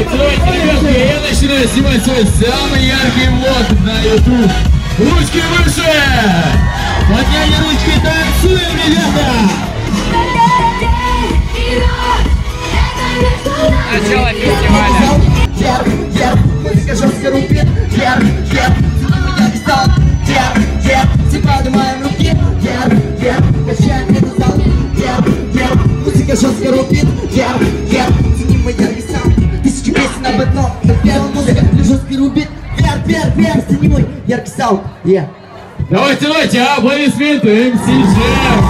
Давайте, ребятки, я начинаю снимать свой самый яркий влог на YouTube. Ручки выше! Подняли ручки, танцуем, ребята! Начало фестиваля. Вверх, вверх, музыка жестко рубит. Вверх, вверх, меня встал. Вверх, вверх, все поднимаем руки. Вверх, вверх, качаем этот зал. Вверх, вверх, музыка жестко рубит. Вверх, вверх, ценим моя веса. Тысячи песен об одном, но вверх, музыка жестко рубит. Вверх, вверх, вверх, ценим мой яркий саунд. Давайте, давайте, аплодисменты, МС Джем!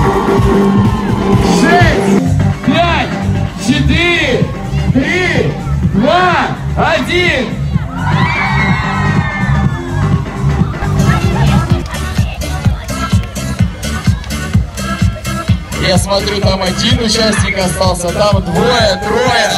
6, 5, 4, 3, 2, 1. Я смотрю, там один участник остался, там двое, трое.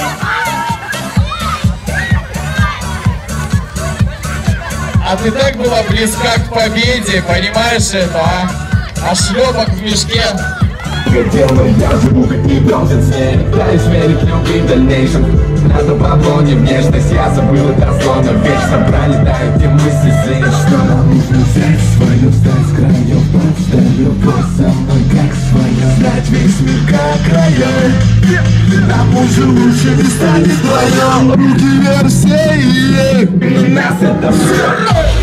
А ты так была близка к победе, понимаешь это, а? А шлепок в мешке. Делаю, я живу как не должен с ней. Пытаюсь верить любви в дальнейшем. Надо баблоне, внешность, я забыл это зона. Вечно пролетают те мысли злые. Что нам нужно взять свое, стать с краев. Подставь любовь со мной как свое. Знать весь мир как края. Нам уже лучше не станет вдвоем. Руки вверх все, и нас это все.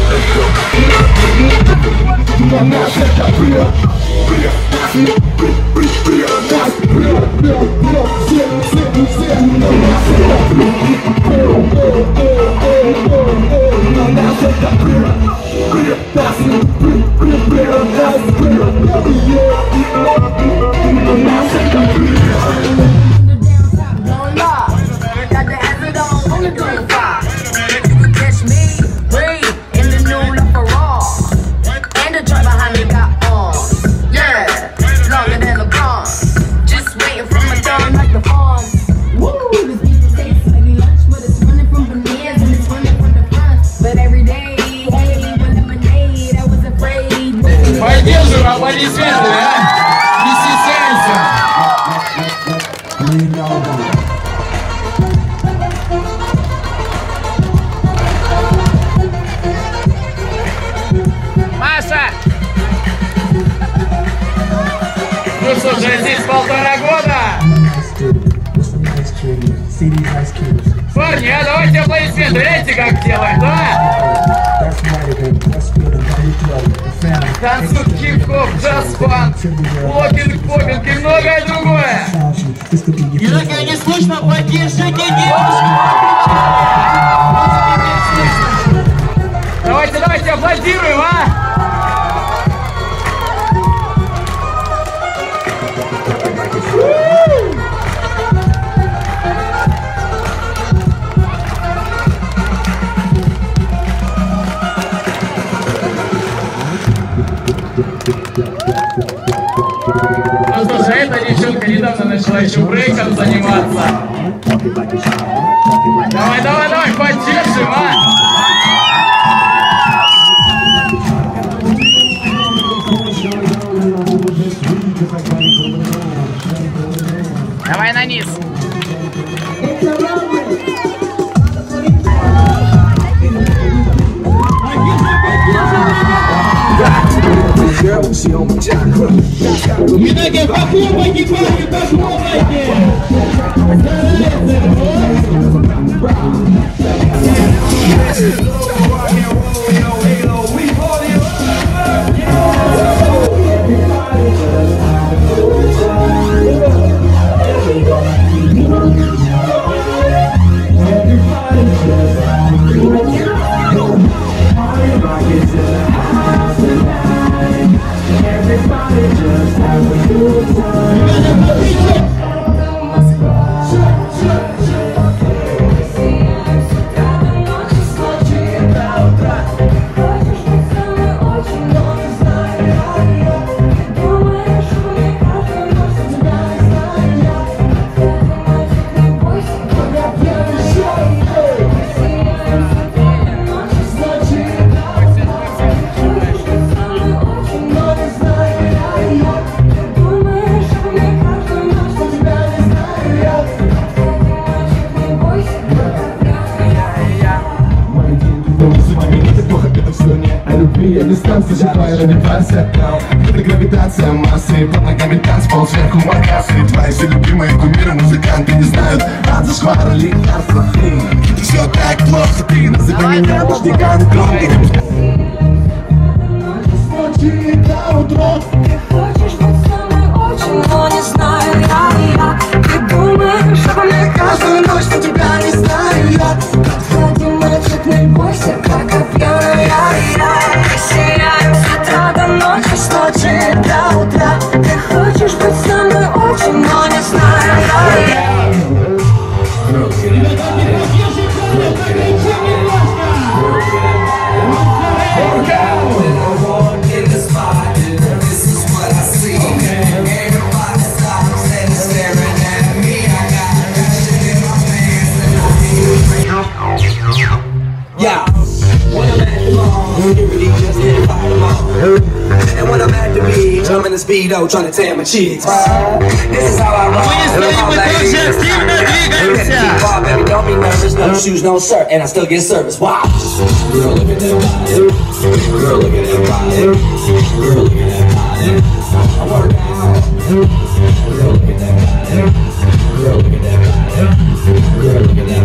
На нас это прет. Поддерживаем аплодисменты, а? Не стесняемся. Маша! Ну что же, здесь 1,5 года. Парни, а давайте аплодисменты, видите, как делаем, да? Танцуют хип-хоп, джаз-фанк, локинг, попинг и многое другое. И только не слышно, поддержите девушку. Давайте, давайте аплодируем, а? Ну что же, эта девчонка недавно начала еще брейком заниматься. Давай, давай, давай, поддержим, а? Давай на низ. Итак, похлопайте, парни, похлопайте! дистанции, живая, не парься. Это гравитация массы, под ногами танцпол, сверху маркасы. Твои все любимые кумиры, музыканты не знают от зашквара лекарства. Все так плохо, ты называй меня дождиком громким. Ночи до утра. Ты хочешь быть со мной очень, но не знаю я. Ты думаешь обо мне Каждую ночь, но тебя не знаю я. Подходи, мальчик, не бойся, как опьяная я. Мы сияем с утра до ночи, с ночи до утра. Ты хочешь быть со мной очень, но не знаю я. Yeah, when I'm at the mall, you really just can't fight them all. And when I'm at the beach, I'm in the speedo trying to tan my cheeks. This is how I roll. Baby, don't be nervous, no shoes, no shirt, and I still get service. Wow. Girl, look at that body. Girl, look at that body. Girl, look at that body. I work out. Girl, look at that body. Girl, look at that body. Girl, look at that body.